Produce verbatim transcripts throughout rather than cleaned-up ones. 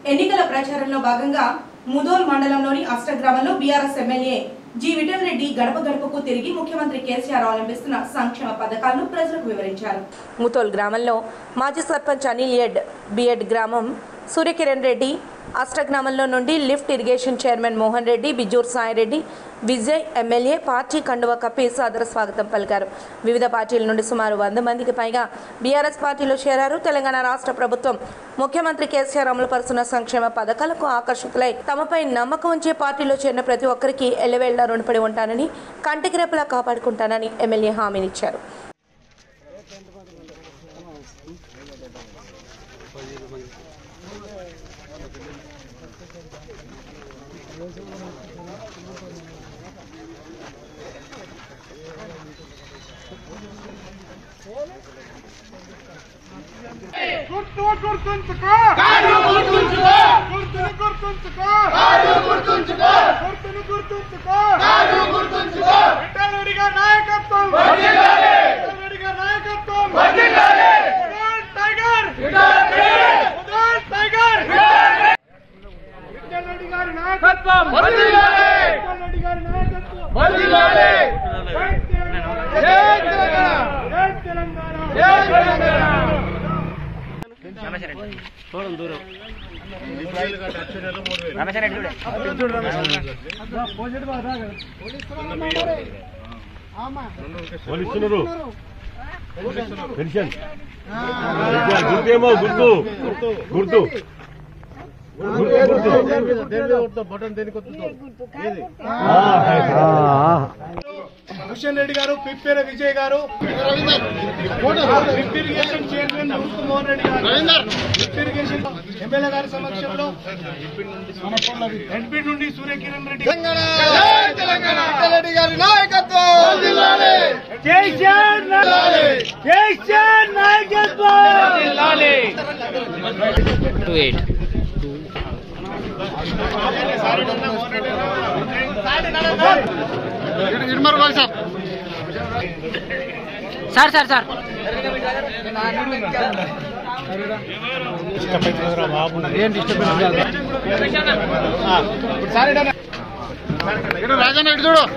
ఎన్నికల ప్రచారంలో భాగంగా ముదోల్ మండలంలోని అష్టగ్రామంలో BRS MLA G Vittal Reddy గడప గడపకు తిరిగి ముఖ్యమంత్రి కేసీఆర్ అవలంబిస్తున్న సంక్షేమ పథకాలను ప్రజలకు వివరించారు. ముదోల్ గ్రామంలో మాజీ సర్పంచ్ అనిల్ ఎడ్ బిఎడ్ గ్రామం సూర్యకిరణ్ రెడ్డి అష్టగ్రామంలో నుండి lift irrigation chairman Mohan Reddy, బిజూర్ సాయిరెడ్డి, విజయ్ ఎమ్మెల్యే పార్టీ కండువా కప్పి సాదర స్వాగతం పలికారు. వివిధ పార్టీల నుండి సుమారు వంద మందికి పైగా బీఆర్ఎస్ పార్టీలో చేరారు. తెలంగాణ రాష్ట్ర ప్రభుత్వం ముఖ్యమంత్రి కేసీఆర్ అమలు పరుస్తున్న సంక్షేమ పథకాలకు ఆకర్షితులై తమపై నమ్మకం ఉంచే పార్టీలో చేరిన ప్రతి ఒక్కరికి ఎల్లవేళ్లా రుణపడి ఉంటానని, కంటికి రేపలా కాపాడుకుంటానని ఎమ్మెల్యే హామీనిచ్చారు. గుర్తు గుర్తుంచుకో కారు గుర్తుంచుకో గుర్తును గుర్తుంచుకో కారు గుర్తుంచుకో గుర్తును గుర్తుంచుకో కారు గుర్తుంచుకో విఠల్ రెడ్డి గారి నాయకత్వం వర్ధిల్లాలి విఠల్ రెడ్డి గారి నాయకత్వం వర్ధిల్లాలి ముదోల్ టైగర్ విఠల్ రెడ్డి ముదోల్ టైగర్ విఠల్ రెడ్డి గారి నాయకత్వం వర్ధిల్లాలి విఠల్ రెడ్డి గారి నాయకత్వం వర్ధిల్లాలి జై తెలంగాణ జై తెలంగాణ జై తెలంగాణ చూడం దూరం పోలీసులు పెన్షన్ గుర్తేమో గుర్తు గుర్తు బటన్ దేనికి భూషణ్ రెడ్డి గారు, పిప్పేర విజయ్ గారు, lift irrigation chairman Mohan Reddy గారు, లిఫ్ట్ ఇరిగేషన్ ఎమ్మెల్యే గారి సమక్షంలో ఎన్పీ నుండి సూర్యకిరణ్ రెడ్డి రెడ్డి గారి నాయకత్వం జై జన్ జై జన్ నాయకత్వం సార్ సార్ సార్ రాజన్న ఇటు చూడు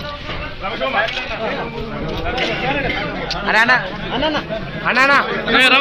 అన్నా అన్నా